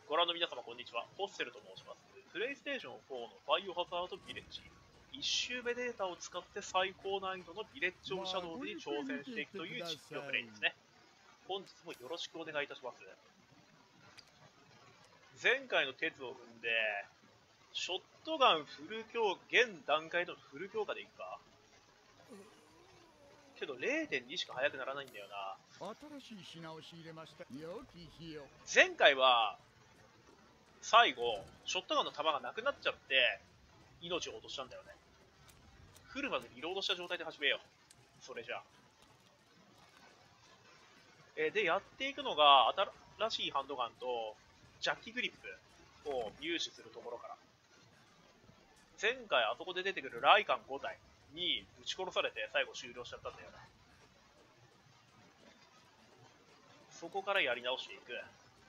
ご覧の皆様こんにちは、ホッセルと申します。プレイステーション4のバイオハザードビレッジ。1周目データを使って最高難易度のビレッジオブシャドウに挑戦していくという実況プレイですね。本日もよろしくお願いいたします。前回の鉄を踏んで、ショットガンフル強、現段階のフル強化でいくか。けど 0.2 しか速くならないんだよな。前回は最後ショットガンの弾がなくなっちゃって命を落としたんだよね。フルまでリロードした状態で始めよう。それじゃあでやっていくのが新しいハンドガンとジャッキグリップを入手するところから。前回あそこで出てくるライカン5体に撃ち殺されて最後終了しちゃったんだよね。そこからやり直していく。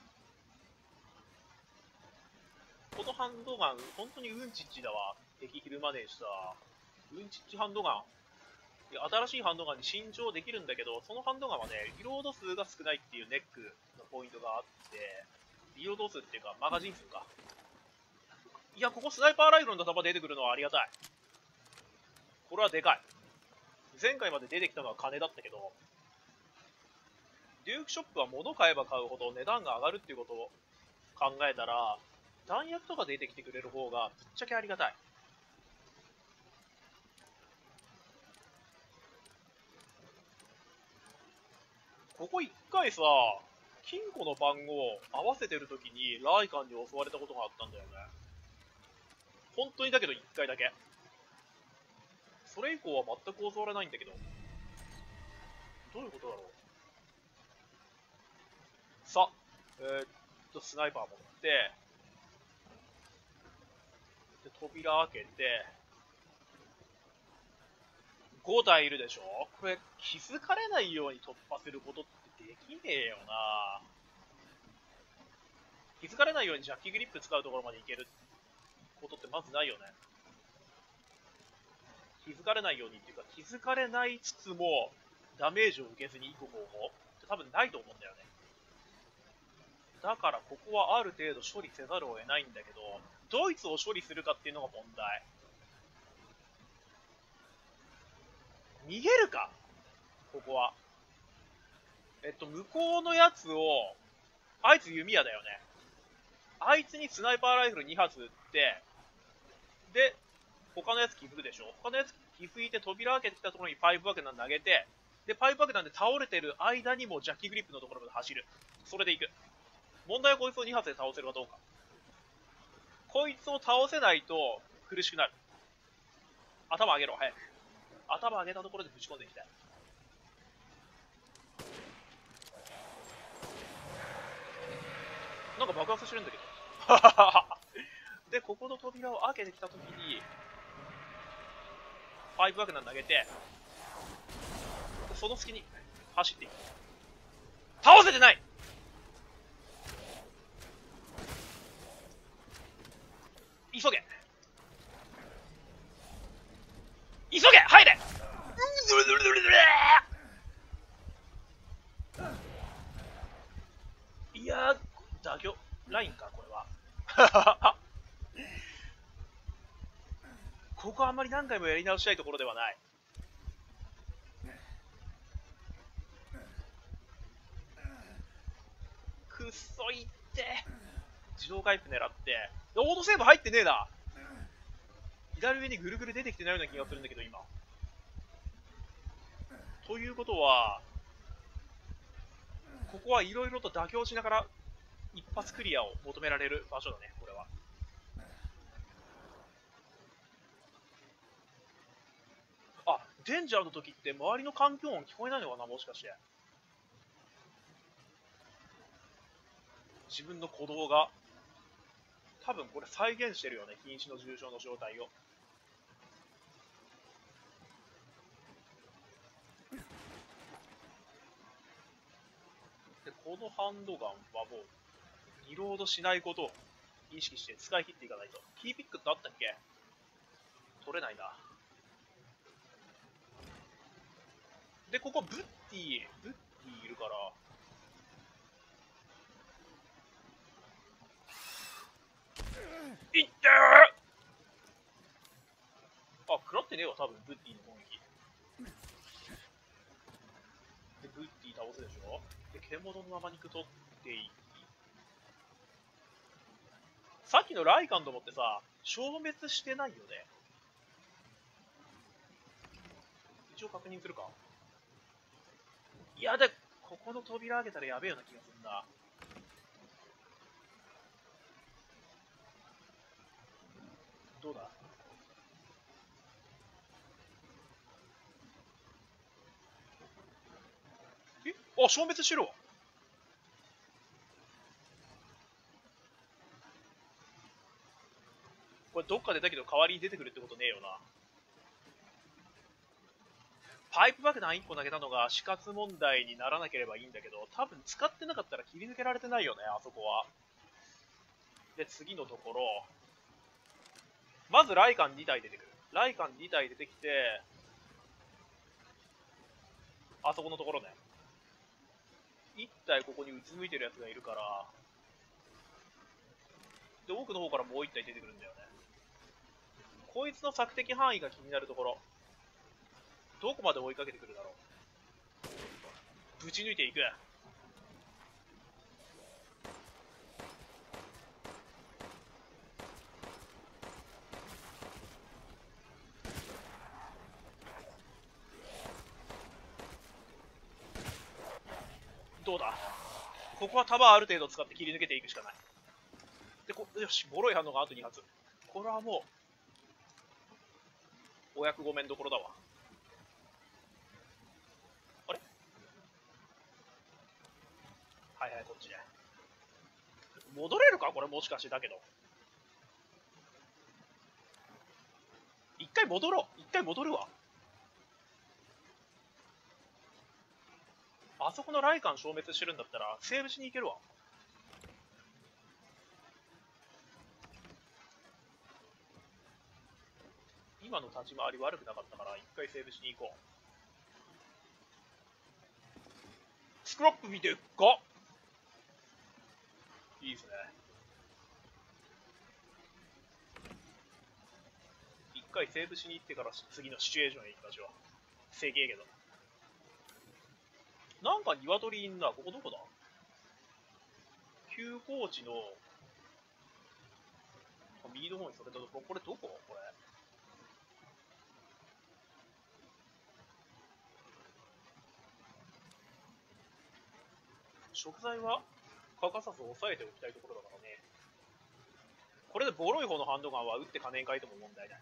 このハンドガン本当にうんちっちだわ。敵ヒルマネージさ、うんちっちハンドガン。新しいハンドガンに新調できるんだけど、そのハンドガンはね、リロード数が少ないっていうネックのポイントがあって、リロード数っていうかマガジン数か。いや、ここスナイパーライフルの弾出てくるのはありがたい。これはでかい。前回まで出てきたのは金だったけど、デュークショップは物買えば買うほど値段が上がるっていうことを考えたら、弾薬とか出てきてくれる方がぶっちゃけありがたい。ここ一回さ、金庫の番号合わせてるときにライカンに襲われたことがあったんだよね。本当にだけど一回だけ。それ以降は全く襲われないんだけど。どういうことだろう。さ、スナイパー持って、で、扉開けて、5体いるでしょ。これ気づかれないように突破することってできねえよな。気づかれないようにジャッキグリップ使うところまでいけることってまずないよね。気づかれないようにっていうか、気づかれないつつもダメージを受けずに行く方法って多分ないと思うんだよね。だからここはある程度処理せざるを得ないんだけど、ドイツを処理するかっていうのが問題。逃げるかここは。向こうのやつを、あいつ弓矢だよね。あいつにスナイパーライフル2発撃って、で、他のやつ気づくでしょ。他のやつ気づいて扉開けてきたところにパイプ爆弾投げて、で、パイプ爆弾で倒れてる間にもジャッキグリップのところまで走る。それで行く。問題はこいつを2発で倒せるかどうか。こいつを倒せないと苦しくなる。頭上げろ、早く。頭上げたところでぶち込んでいきたい。なんか爆発してるんだけど。で、ここの扉を開けてきたときに、パイプ爆弾投げて、その隙に走っていく。倒せてない。急げ急げ入れ。いやー、妥協ラインかこれは。ここはあんまり何回もやり直したいところではない。くっそいって自動回復狙って、オートセーブ入ってねえな。左上にぐるぐる出てきてないような気がするんだけど今。ということは、ここはいろいろと妥協しながら一発クリアを求められる場所だね、これは。あ、デンジャーの時って周りの環境音聞こえないのかな、もしかして。自分の鼓動が。多分これ再現してるよね、瀕死の重傷の状態を。で、このハンドガンはもう、リロードしないことを意識して使い切っていかないと。キーピックってあったっけ？取れないな。で、ここブッティいるから、 ねえわ、多分、ブッディの攻撃。で、ブッディ倒すでしょ。で、獣のまま肉取っていき。さっきのライカンと思ってさ、消滅してないよね。一応確認するか。いや、で、ここの扉開けたらやべえような気がするな。どうだ。あ、消滅しろ。これどっかでだけど代わりに出てくるってことねえよな。パイプ爆弾1個投げたのが死活問題にならなければいいんだけど、多分使ってなかったら切り抜けられてないよね、あそこは。で、次のところ。まずライカン2体出てくる。ライカン2体出てきて、あそこのところね。1体ここにうつむいてるやつがいるから、で、奥の方からもう1体出てくるんだよね。こいつの索敵範囲が気になるところ。どこまで追いかけてくるだろう。ぶち抜いていく。どうだ。ここは弾ある程度使って切り抜けていくしかない。で、よし、ボロい反応があと2発。これはもう、お役御免どころだわ。あれ。はいはい、こっちね。戻れるかこれ、もしかしてだけど。一回戻ろう。一回戻るわ。あそこのライカン消滅してるんだったら、セーブしに行けるわ。今の立ち回り悪くなかったから、一回セーブしに行こう。スクラップ見てっか。いいですね。一回セーブしに行ってから次のシチュエーションへ行きましょう。せげえけど。なんか鶏いんな。ここどこだ。急高地の右の方にそれとこれどここれ。食材は欠かさず抑えておきたいところだからね。これでボロい方のハンドガンは撃って金かいても問題ない。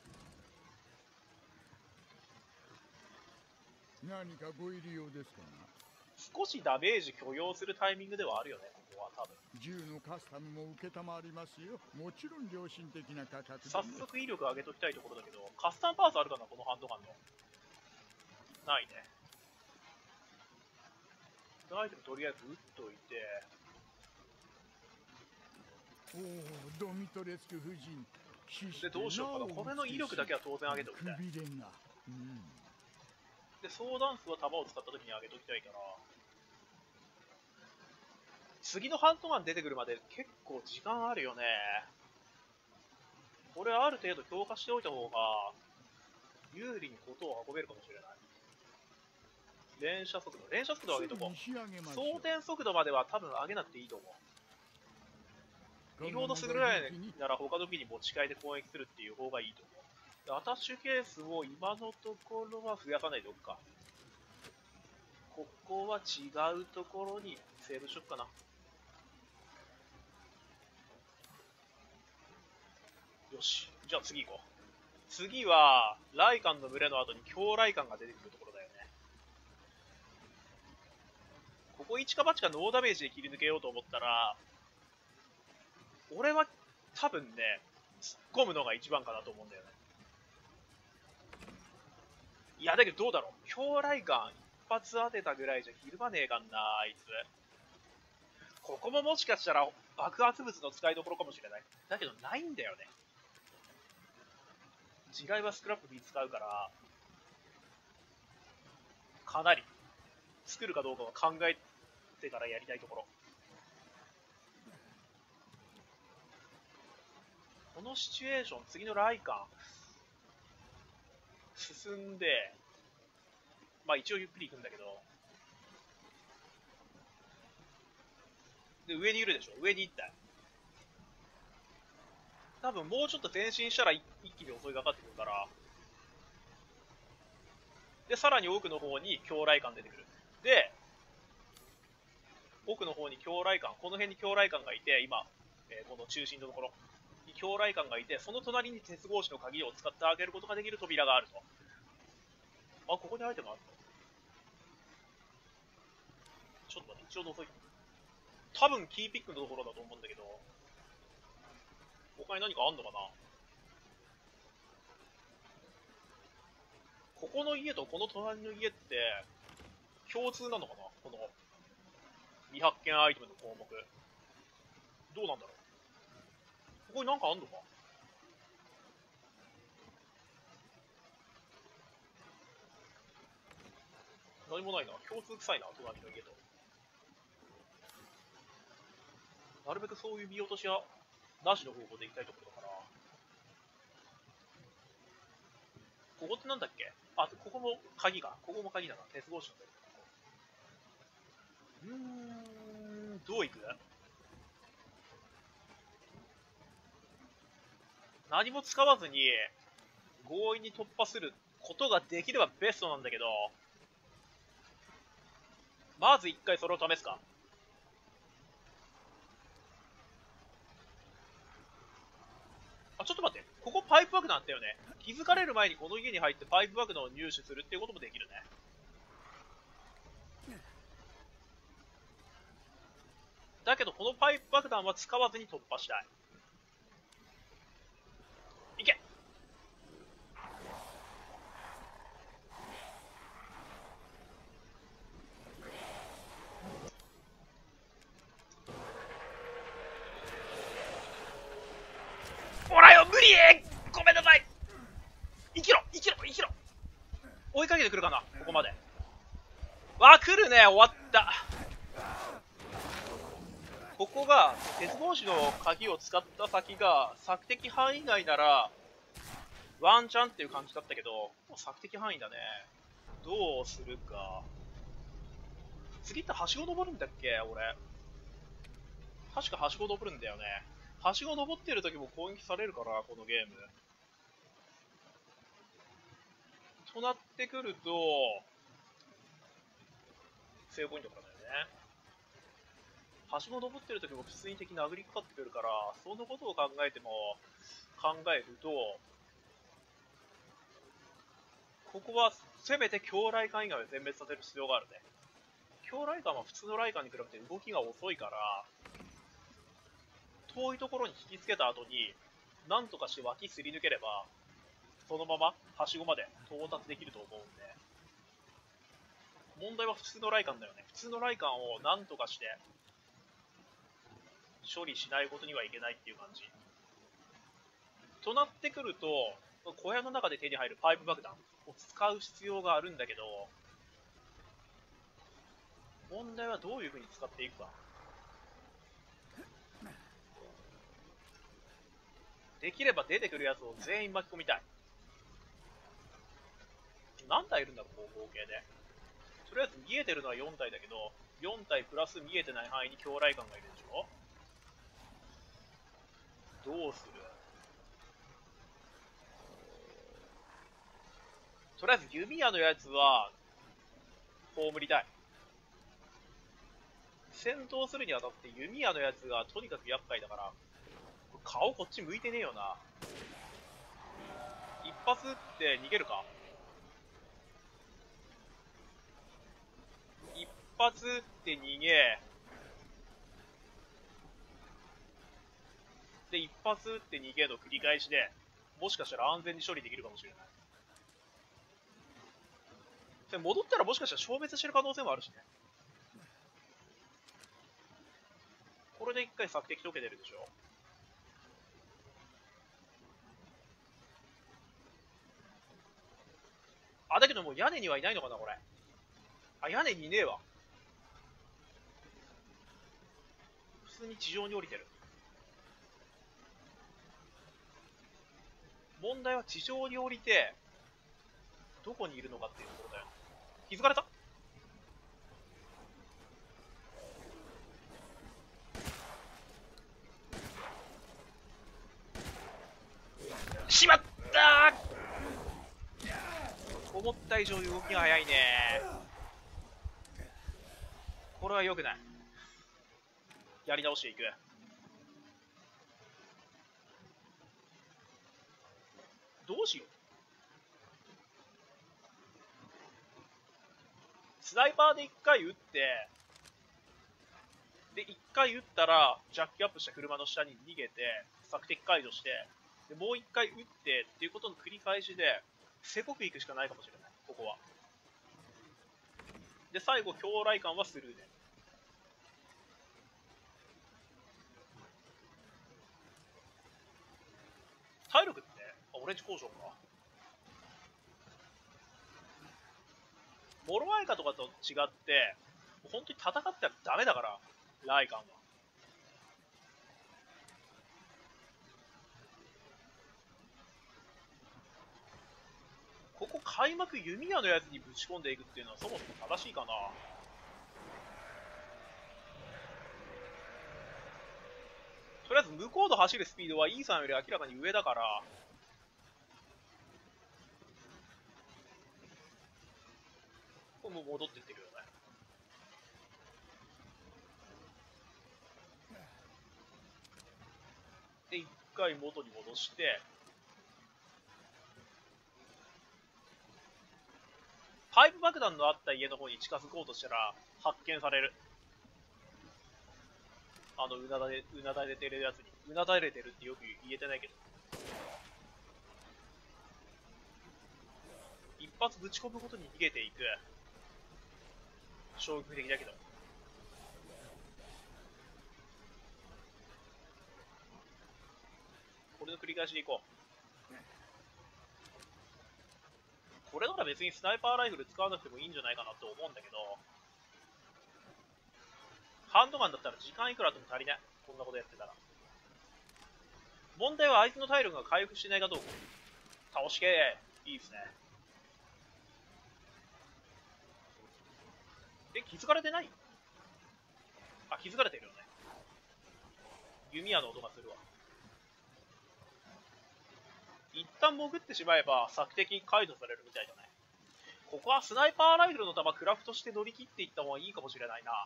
何かご入り用ですかな。 少しダメージ許容するタイミングではあるよね、ここは多分。 銃のカスタムも受けたまりますよ。もちろん良心的な価格で、ね。 早速威力上げときたいところだけど、カスタムパーツあるかな、このハンドガンの。ないね。アイテムとりあえず撃っといて。 おお、ドミトレスク夫人。 で、どうしようかな。これの威力だけは当然上げておきたい。で、相談数は弾を使った時に上げときたいから。次のハンドガン出てくるまで結構時間あるよね。これある程度強化しておいた方が有利にことを運べるかもしれない。連射速度上げとこう。装填速度までは多分上げなくていいと思う。リロードするぐらいなら他の武器に持ち替えて攻撃するっていう方がいいと思う。アタッシュケースを今のところは増やさないでおくか。ここは違うところにセーブしよっかな。よし。じゃあ次行こう。次は、ライカンの群れの後に強ライカンが出てくるところだよね。ここ一か八かノーダメージで切り抜けようと思ったら、俺は多分ね、突っ込むのが一番かなと思うんだよね。いや、だけどどうだろう。強ライカン一発当てたぐらいじゃひるまねえかんな、あいつ。ここももしかしたら爆発物の使いどころかもしれない。だけどないんだよね。地雷はスクラップに使うから、かなり作るかどうかは考えてからやりたいところ。このシチュエーション、次のライカン。 進んで、まあ一応ゆっくり行くんだけど、で、上にいるでしょ。上に行ったよ。多分もうちょっと前進したら一気に襲いかかってくるから、で、さらに奥の方に強雷艦出てくる。で、奥の方に強雷艦、この辺に強雷艦がいて、今、この中心のところに強雷艦がいて、その隣に鉄格子の鍵を使って開けることができる扉があると。あ、ここにアイテムあるの？ちょっと待って、一応覗いてみる。多分キーピックのところだと思うんだけど、他に何かあんのかな？ここの家とこの隣の家って共通なのかな？この未発見アイテムの項目。どうなんだろう？ここになんかあんのか？何もないな。共通臭いな、隣の家と。なるべくそういう見落としはなしの方法で行きたいところだから。ここってなんだっけ？あ、ここも鍵か。ここも鍵だな。鉄格子なんだよ。どう行く？何も使わずに強引に突破することができればベストなんだけど、まず一回それを試すか。あ、ちょっと待って。ここパイプ爆弾あったよね。気づかれる前にこの家に入ってパイプ爆弾を入手するっていうこともできるね。だけどこのパイプ爆弾は使わずに突破したい。いけ！ほらよ、無理！ごめんなさい！生きろ生きろ生きろ！追いかけてくるかな、ここまで。わ、来るね。終わった。ここが鉄格子の鍵を使った先が索敵範囲内ならワンチャンっていう感じだったけど、索敵範囲だね。どうするか。次ってはしご登るんだっけ？俺確かはしご登るんだよね。はしご登ってる時も攻撃されるから、このゲーム。となってくるとセーブポイントからだよね。はしご登ってる時も普通に敵殴りかかってくるから、そのことを考えても、考えると、ここはせめて強雷艦以外を全滅させる必要があるね。強雷艦は普通の雷艦に比べて動きが遅いから、遠いところに引きつけた後に、なんとかして脇すり抜ければ、そのままはしごまで到達できると思うんで、問題は普通の雷艦だよね。普通の雷艦をなんとかして処理しないことにはいけないっていう感じ。となってくると、小屋の中で手に入るパイプ爆弾を使う必要があるんだけど、問題はどういう風に使っていくか。できれば出てくるやつを全員巻き込みたい。何体いるんだろう、合計で。とりあえず見えてるのは4体だけど、4体プラス見えてない範囲に強雷艦がいるでしょ。どうする？とりあえず弓矢のやつは葬りたい。戦闘するにあたって弓矢のやつがとにかく厄介だから、顔こっち向いてねえよな。一発撃って逃げるか。一発撃って逃げ、で一発撃って逃げの繰り返しで、もしかしたら安全に処理できるかもしれない。で戻ったらもしかしたら消滅してる可能性もあるしね。これで一回索敵解けてるでしょ。あ、だけどもう屋根にはいないのかな、これ。あ、屋根にいねえわ。普通に地上に降りてる。問題は地上に降りて、 どこにいるのかっていうところだよ。気づかれた？しまったー！思った以上に動きが早いね。これは良くない。やり直していく。どうしよう。スナイパーで1回撃って、で、1回撃ったら、ジャッキアップした車の下に逃げて、索敵解除して、でもう1回撃ってっていうことの繰り返しで、せこくいくしかないかもしれない、ここは。で、最後、強雷感はスルーで。体力って、オレンジ工場か。モロアイカとかと違って、本当に戦ってはダメだから、ライカンは。ここ開幕弓矢のやつにぶち込んでいくっていうのはそもそも正しいかな。とりあえず向こうの走るスピードはイーさんより明らかに上だから、これもう戻ってってるよね。で、一回元に戻して、パイプ爆弾のあった家の方に近づこうとしたら発見される。うなだれてるやつに。うなだれてるってよく言えてないけど。一発ぶち込むことに逃げていく。衝撃的だけど。これの繰り返しでいこう。これなら別にスナイパーライフル使わなくてもいいんじゃないかなって思うんだけど、ハンドガンだったら時間いくらあっても足りない。こんなことやってたら。問題は相手の体力が回復してないかどうか。倒しけいいですね。気づかれてない？あ、気づかれてるよね。弓矢の音がするわ。一旦潜ってしまえば索敵解除されるみたいだね。ここはスナイパーライフルの弾クラフトして乗り切っていった方がいいかもしれないな。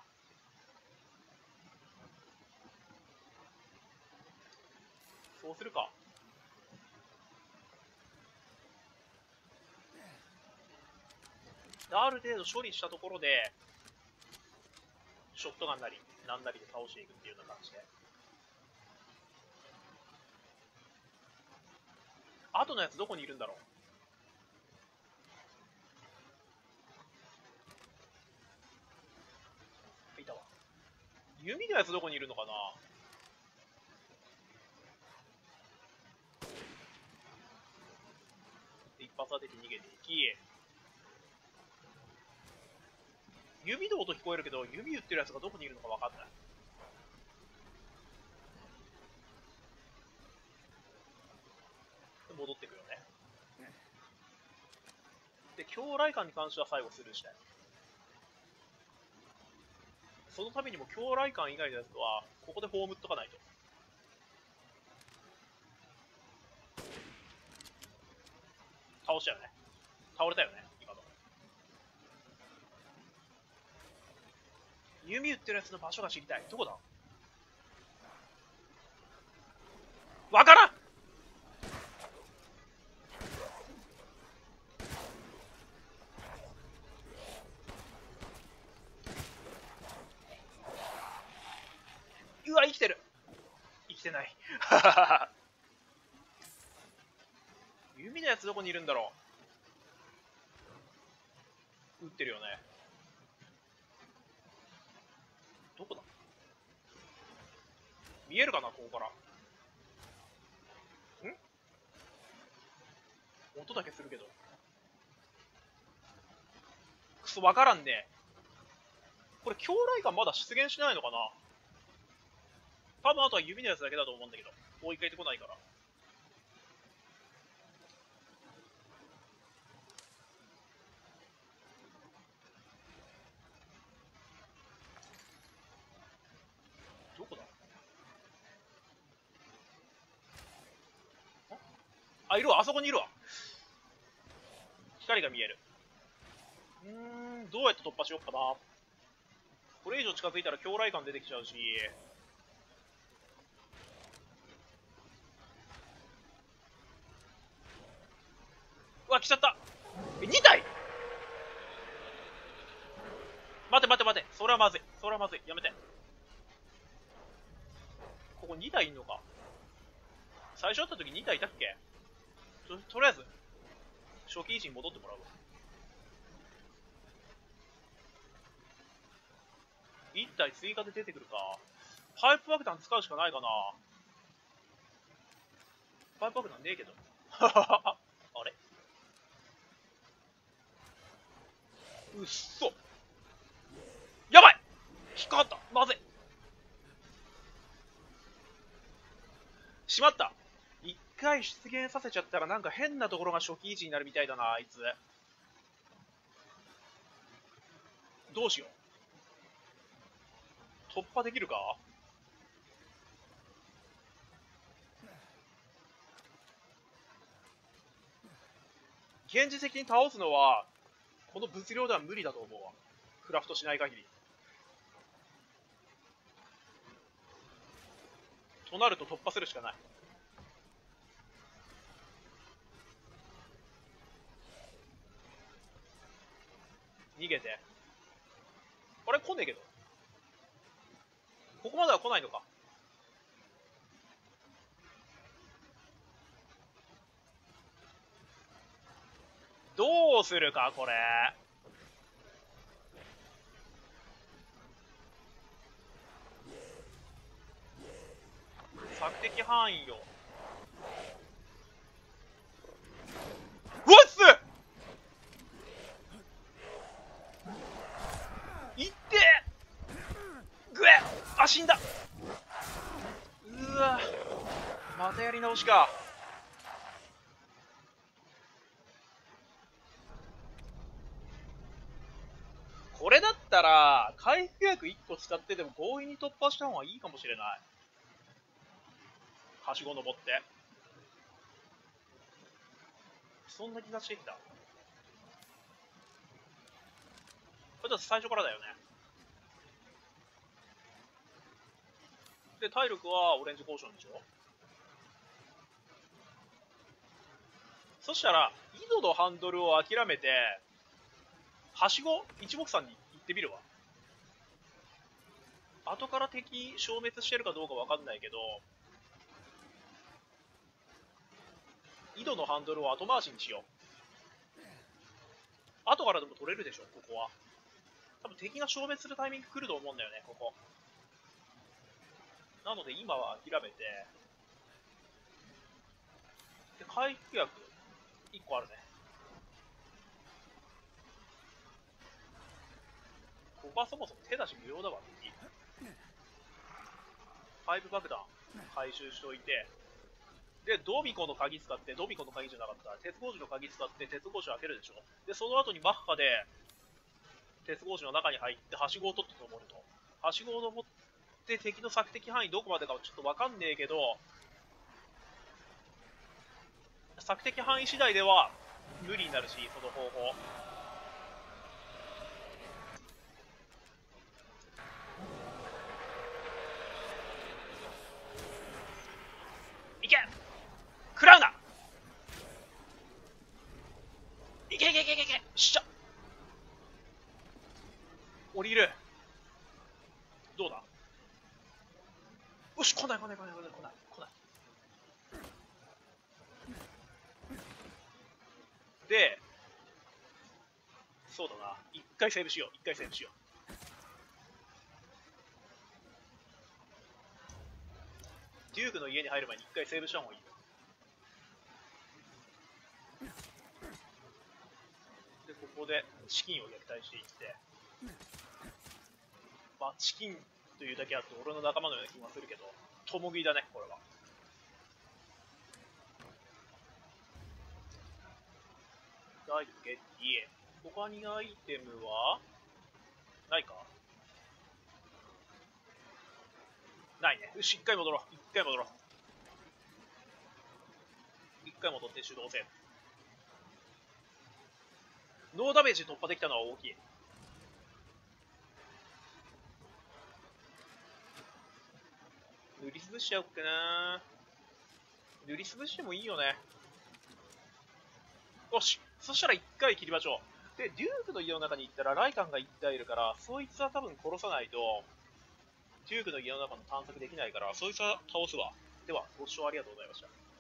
そうするか。ある程度処理したところでショットガンなりなんなりで倒していくっていうような感じで。後のやつどこにいるんだろう。いたわ。弓のやつどこにいるのかな。一発当てて逃げていき、弓の音聞こえるけど、弓撃ってるやつがどこにいるのか分かんない。戻ってくるよね。で、強雷感に関しては最後スルーしたい。そのためにも強雷感以外のやつは、ここで葬っとかないと。倒したよね。倒れたよね、今の。弓撃ってるやつの場所が知りたい。どこだ？わからん！うわ、生きてる。生きてない。弓のやつどこにいるんだろう。撃ってるよね。どこだ？見えるかな、ここから。ん？音だけするけど。くそ、わからんね。これ、強雷感まだ出現しないのかな？多分あとは指のやつだけだと思うんだけど、もう一回出てこないから。 あ、いるわ、あそこにいるわ。光が見える。どうやって突破しよっかな。これ以上近づいたら強雷感出てきちゃうし。うわ、来ちゃった。2体。待て待て待て。それはまずい。それはまずい。やめて。ここ2体いんのか。最初会った時2体いたっけ。とりあえず、初期位置に戻ってもらうわ。1体追加で出てくるか。パイプ爆弾使うしかないかな。パイプ爆弾ねえけど。あれうっそ。やばい。引っかかった。まずい。しまった。一回出現させちゃったらなんか変なところが初期位置になるみたいだな、あいつ。どうしよう。突破できるか。現実的に倒すのはこの物量では無理だと思うわ。クラフトしない限り。となると突破するしかない。逃げて。あれ来ねえけど。ここまでは来ないのか。どうするかこれ。索敵範囲よ。うわっすいってぐえあ、死んだ。うわまたやり直しか。これだったら回復薬1個使ってでも強引に突破した方がいいかもしれない。はしご登ってそんな気がしてきた。これだって最初からだよね。で体力はオレンジポーションでしょ。そしたら井戸のハンドルを諦めてはしご一目散に行ってみるわ。後から敵消滅してるかどうかわかんないけど、井戸のハンドルを後回しにしよう。後からでも取れるでしょ、ここは。多分敵が消滅するタイミング来ると思うんだよね、ここ。なので今は諦めて、で回復薬1個あるね。ここはそもそも手出し無料だわ、敵。パイプ爆弾回収しておいて、で、ドビコの鍵使って、ドビコの鍵じゃなかった、鉄格子の鍵使って鉄格子を開けるでしょ。で、その後にマッハで、鉄格子の中に入って、はしごを取って登ると。はしごを登って敵の索敵範囲どこまでかはちょっとわかんねえけど、索敵範囲次第では無理になるし、その方法。いけ食らうないけいけいけいけいけしゃ降りる。どうだよし、来ない来ない来ない来ない来ない来ない。で、そうだな。一回セーブしよう。一回セーブしよう。デュークの家に入る前に一回セーブした方がいい。で、ここでチキンを撃退していって。まあ、チキンというだけあって俺の仲間のような気がするけど、共食いだね、これは。ダイブゲッティ。他にアイテムはないか。ないね。よし、一回戻ろう。一回戻ろう。一回も取って主導戦。ノーダメージ突破できたのは大きい。塗りつぶしちゃおっかな。塗りつぶしてもいいよね。よし、そしたら一回切りましょう。で、デュークの家の中に行ったらライカンが1体いるから、そいつは多分殺さないと、デュークの家の中の探索できないから、そいつは倒すわ。では、ご視聴ありがとうございました。